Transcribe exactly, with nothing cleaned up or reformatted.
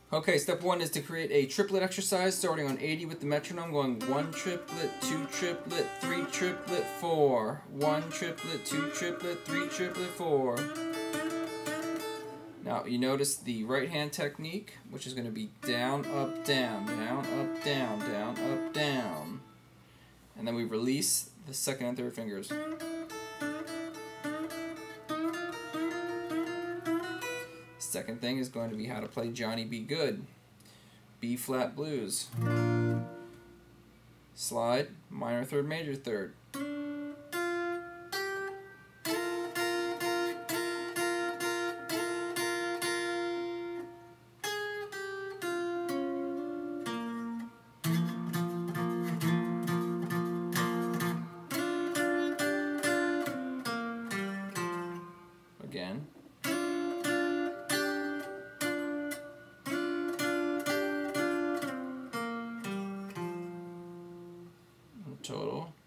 Okay, step one is to create a triplet exercise starting on eighty with the metronome, going one triplet, two triplet, three triplet, four. One triplet, two triplet, three triplet, four. Now you notice the right hand technique, which is going to be down, up, down, down, up, down, down, up, down. And then we release the second and third fingers. Second thing is going to be how to play Johnny B. Goode. B flat blues. Slide, minor third, major third. Again. Total.